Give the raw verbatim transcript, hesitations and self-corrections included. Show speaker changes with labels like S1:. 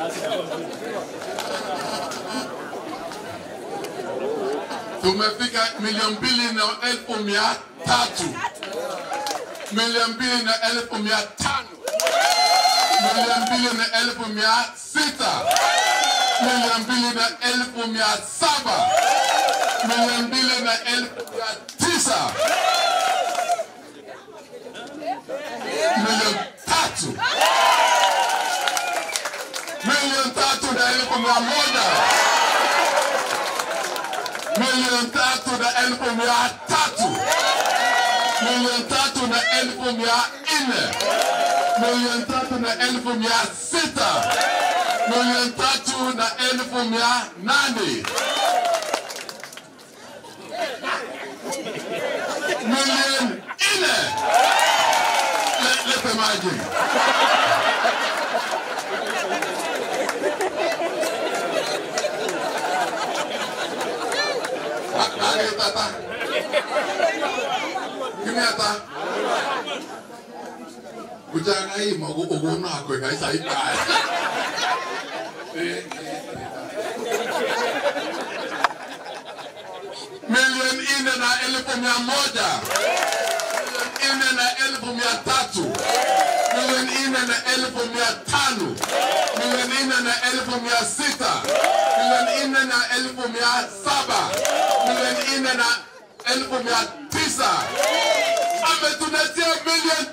S1: Tumefika milioni mbili na elfu mia tatu. Milioni mbili na elfu mia tano. Milioni mbili na elfu mia sita. Milioni mbili na elfu mia saba. Milioni mbili na elfu mia tisa. Milioni tatu. Milioni tatu na elfu mia moja. Milioni tatu na elfu mia tatu. Milioni tatu na elfu mia nne. Milioni tatu na elfu mia sita. Milioni tatu na elfu mia nane. Milioni nne. Let's imagine. Lagi tata. Kenyatta. Ujang ay mau ugun aku guys saya kai. Milioni nne na elfu mia moja. Milioni nne na elfu mia tatu. Milioni nne na elfu mia tano. Milioni nne na elfu mia sita. Milioni nne na elfu mia saba. Milioni nne na elfu mia tisa. Ametuletea milioni